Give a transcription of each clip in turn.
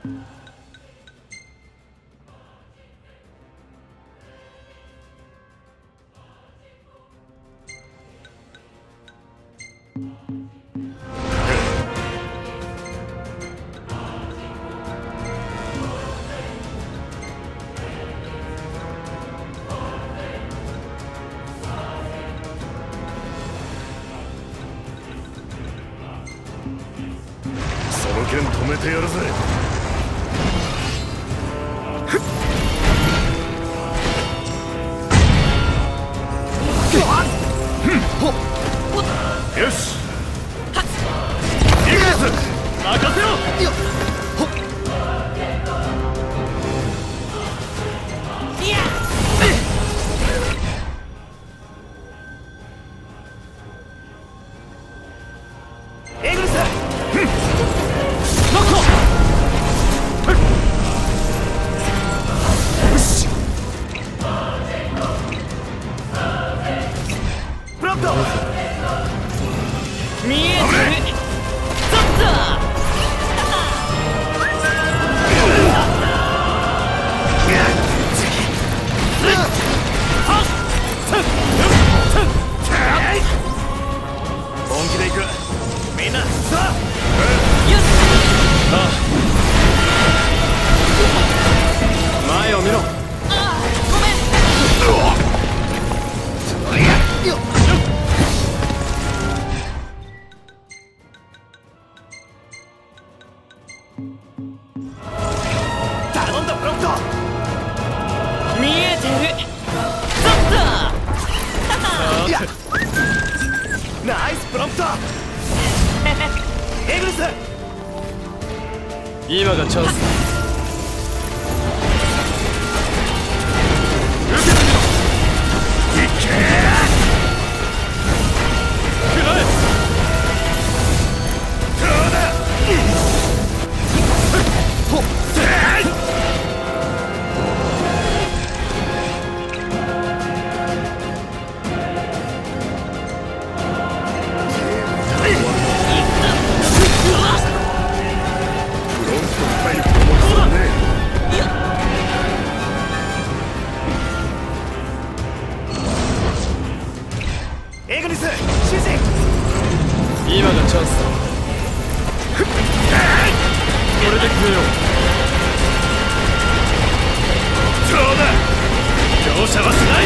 その剣止めてやるぜ。よし、イグニス任せろ。エグニス見えてる。ちょっと本気で行く。みんなさあ、よし。ああ、前を見ろ。ああ、ごめん。頼んだ、プロント。見えてる。ちょっとナイスプロント。エグリス、今がチャンス。受けてみろ。いけ食らえ。どうだ。エグニス、主人。今がチャンスだ。これで決めよう。そうだ、容赦はしない。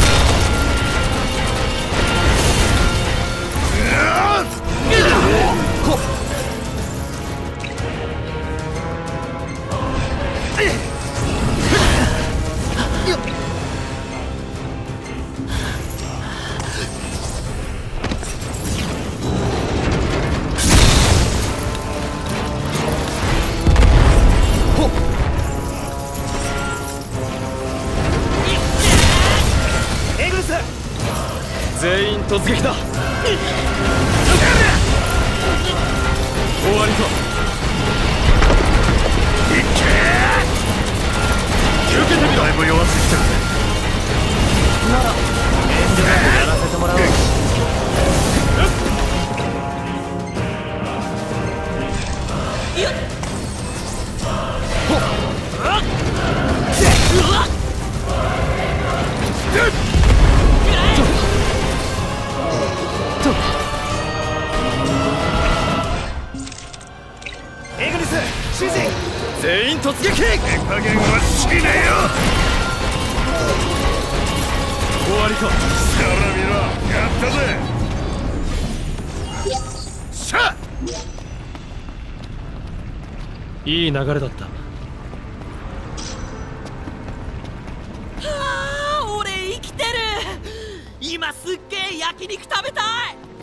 全員突撃だ。終わりか。いけー。受けてみろ。だいぶ弱ってきた。なら遠慮なくやらせてもらおう。よっ。ほっ。うわっ。エグニス、主人。全員突撃。手加減はしねえよ。終わりか。さら見ろ、やったぜ。しゃあ、いい流れだった。 はあ、俺生きてる。今すっげえ焼肉食べたい。